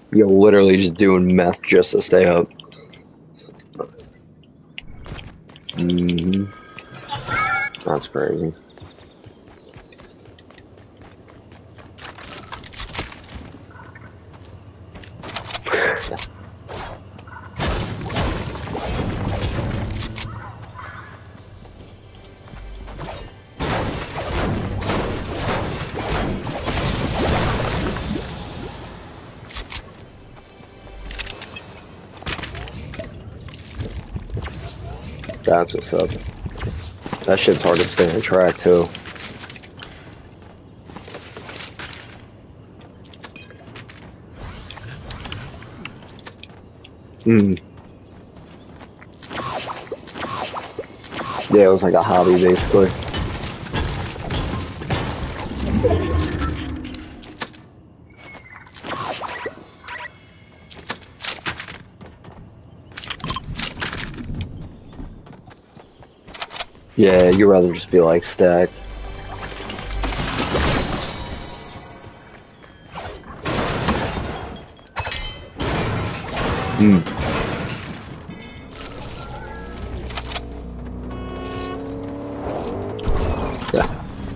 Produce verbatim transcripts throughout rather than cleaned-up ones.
You're literally just doing meth just to stay up. hmm That's crazy. That's what's up. That shit's hard to stay on track too. Mm. Yeah, it was like a hobby basically. Yeah, you'd rather just be like stacked. Mm. Yeah.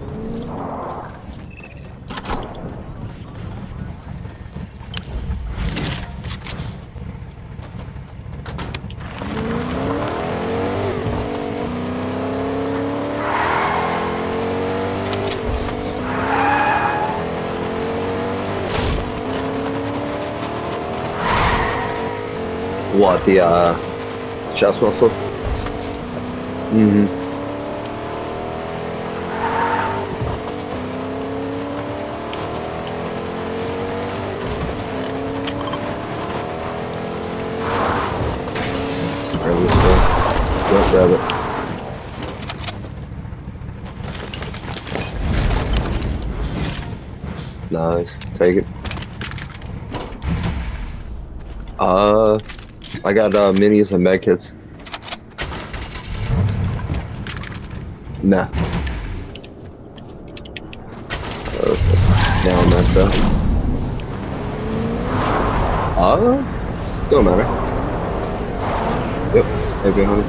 What, the uh chest muscle? Mm-hmm. Alright, let's go. Go grab it. Nice. Take it. Uh I got uh minis and medkits. Nah. Okay. Now I'm messed up. Uh don't matter. Yep. Maybe honey.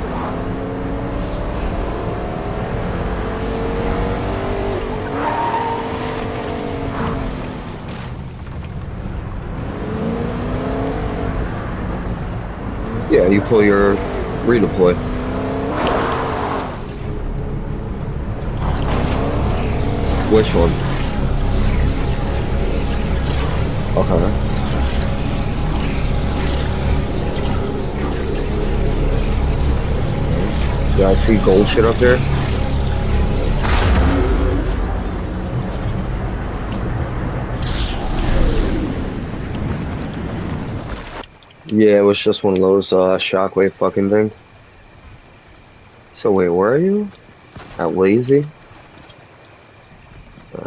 Yeah, you pull your redeploy. Which one? Okay. Yeah, I see gold shit up there. Yeah, it was just one of those uh, shockwave fucking things. So wait, where are you? At Lazy? Uh,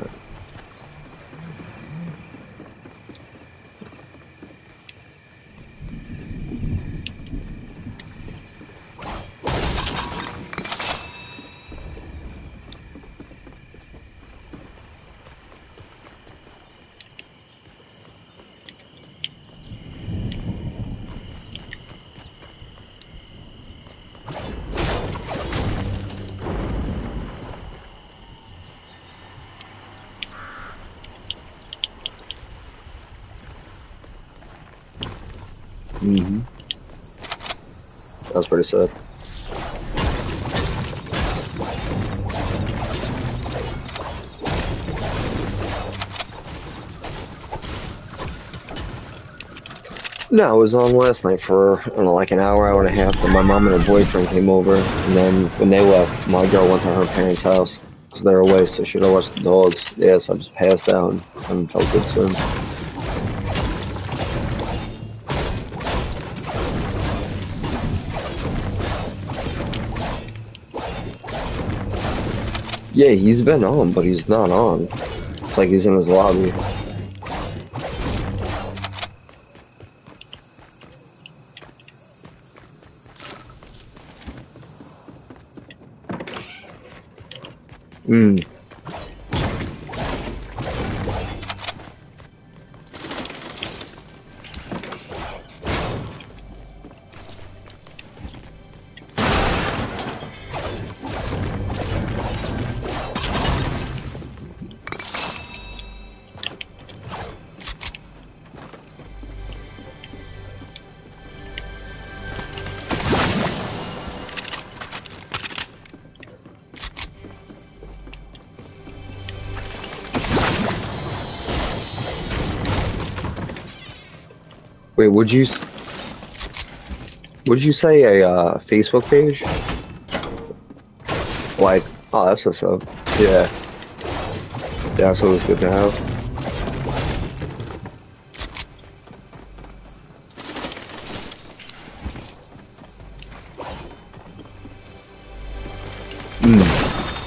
mm-hmm. That's pretty sad. No, I was on last night for, I don't know, like an hour, hour and a half, and my mom and her boyfriend came over, and then when they left, my girl went to her parents' house, because they're away, so she don't watch the dogs. Yeah, so I just passed out and haven't felt good since. Yeah, he's been on, but he's not on. It's like he's in his lobby. Hmm. Wait, would you would you say a uh, Facebook page? Like, oh, that's what's up. Yeah, yeah, that's always good to have. Mm.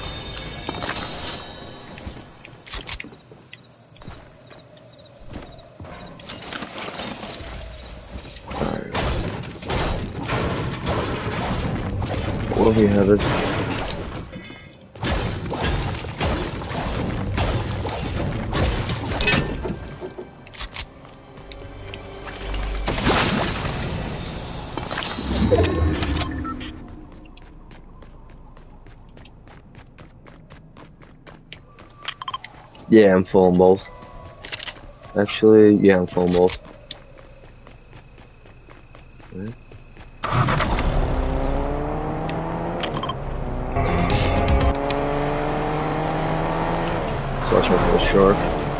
Alright. Where are we headed? Yeah, I'm full on both. Actually, yeah, I'm full on both. Okay. So watch out for the shark.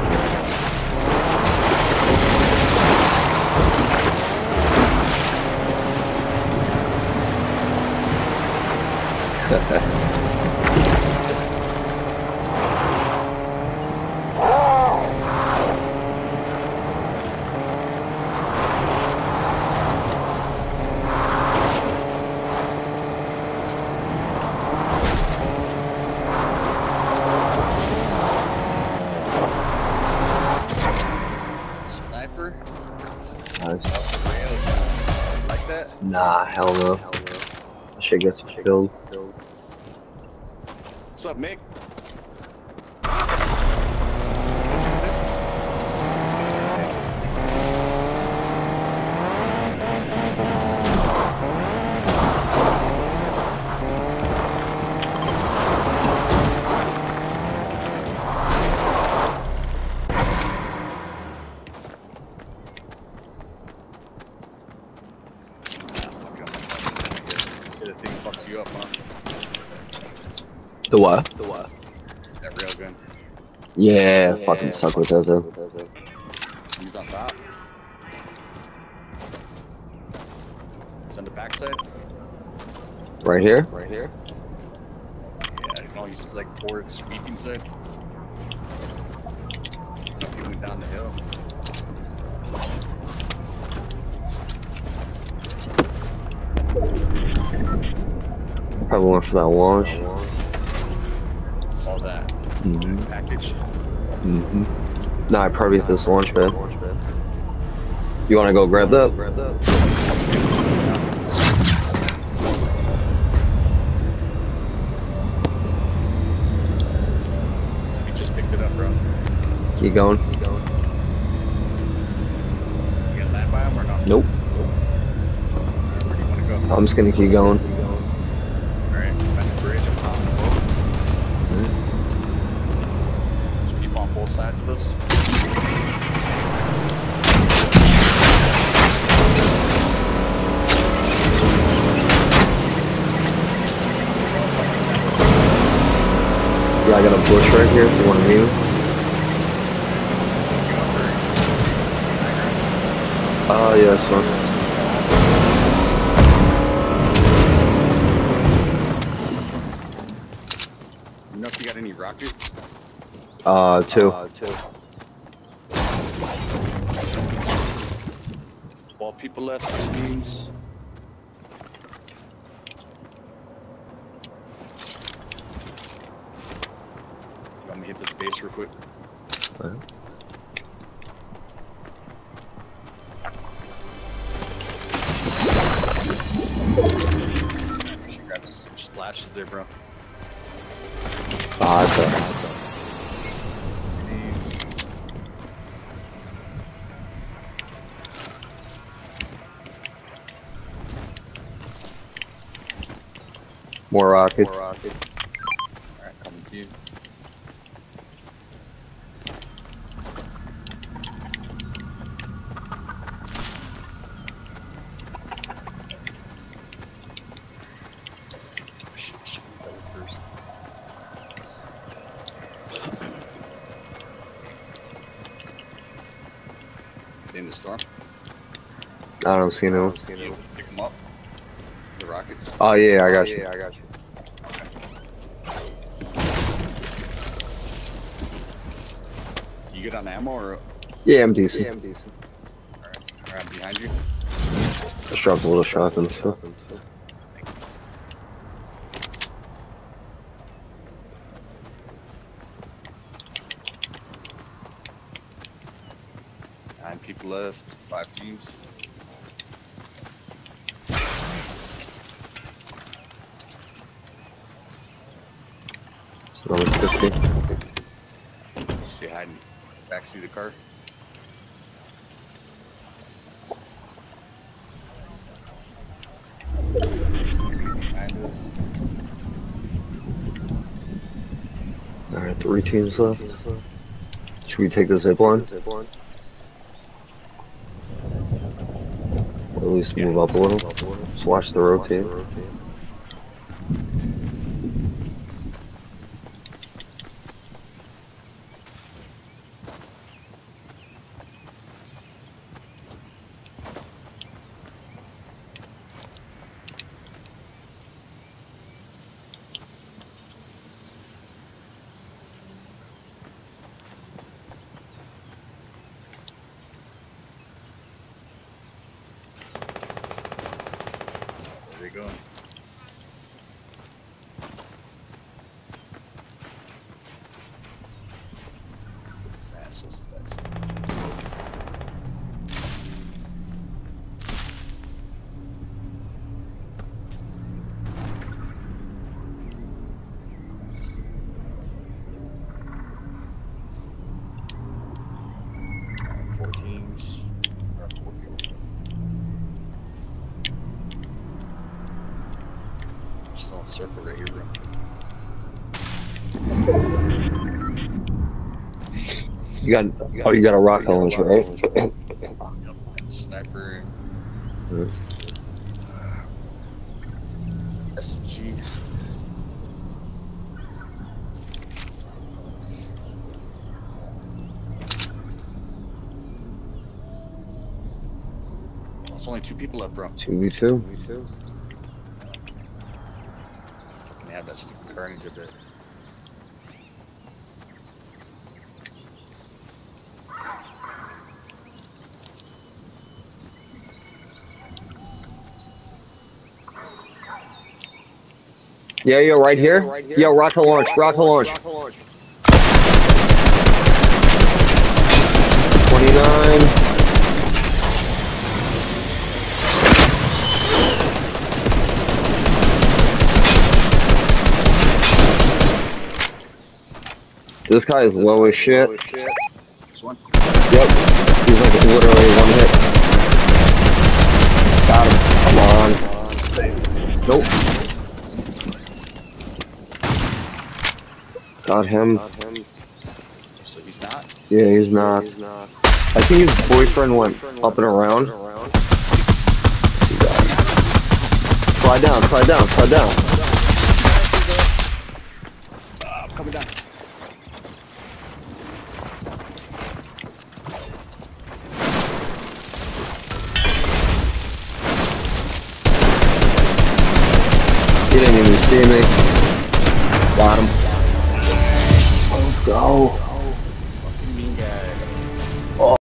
Sniper? Nice. Like that? Nah, hell no. That shit gets killed. What's up, Mick? See the thing fucks you up, huh? The what? The what? That railgun. Yeah, Yeah, fucking suck with that though. He's on top. He's on the backside. Right here? Right here. Yeah, no, he's like towards sweeping side. He went down the hill. Probably went for that launch. All that. Mm-hmm. Package. Mm-hmm. Nah, I probably hit this launch pad. You wanna go grab that? Grab that? So we just picked it up, bro. Keep going. Keep going. You got land by him or not? Nope. Where do you want to go? I'm just gonna keep going. Alright, find the bridge and top the boat. There's people on both sides of us. Yeah, I got a bush right here if you want to meet me. Oh, yeah, that's fine. You know if you got any rockets? Uh, two. Uh, two. twelve people left, six teams. You want me to hit this base real quick? Okay. She grabbed some splashes there, bro. Ah, that's alright. These. More rockets. More rockets. Alright, coming to you. Shit, shit, that was first. In the storm. I don't see no. You pick them up. The rockets. Oh yeah, I got you. I got you. You get on ammo or? Yeah, I'm decent. Yeah, I'm decent. Alright, alright, behind you. Just dropped a little shotgun too. Nine people left. Five teams. So I'm fifty. Stay hiding. Backseat of the car. Behind us. Alright, three teams left. Should we take the zip line? Or at least move up a little. Just watch the rotate. Where they going? Assholes, that's four teams. Or four people. Just on circle right here, bro. You got, oh, you got a rocket launcher, right? Yep. Sniper. Mhm. S M G. It's only two people left, bro. two v two. Fucking have that stupid carnage up there. Yeah, yo, right here. Yo, rocket launch, rocket launch. twenty-nine. This guy is low as shit. This one? Yep. He's like literally one hit. Got him. Come on. Nice. Nope. Got him. So he's not? Yeah, he's not. I think his boyfriend went up and around. Slide down, slide down, slide down. Uh, I'm coming down. He didn't even see me. Got him. Let's go.